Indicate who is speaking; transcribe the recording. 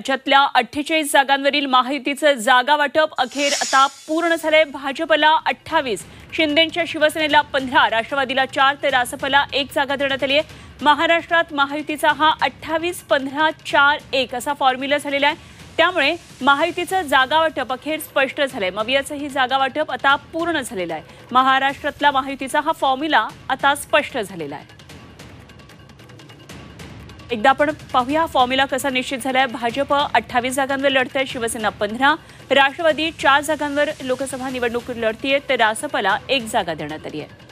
Speaker 1: राज्यातल्या 48 जागांवरील महायुतीचं जागा वाटप अखेर आता पूर्ण झालंय। भाजपला 28, शिंदेंच्या शिवसेनेला 15, राष्ट्रवादीला 4 तर रासपला 1 जागा देण्यात आली आहे। महाराष्ट्रात महायुतीचा हा 28-15-4-1 असा फॉर्म्युला झालेला आहे। त्यामुळे महायुतीचं जागा वाटप अखेर स्पष्ट झालंय। मवियाचंही जागा वाटप आता पूर्ण झालेलं आहे। महाराष्ट्रातला महायुतीचा हा फॉर्म्युला आता स्पष्ट झालेला आहे। एकदा आपण पाहूया फॉर्म्युला कसा निश्चित झालाय। भाजप 28 जागांवर लढतंय, शिवसेना 15, राष्ट्रवादी 4 जागांवर लोकसभा निवडणूक लढतीये तर रासपला 1 जागा देण्यात आली आहे।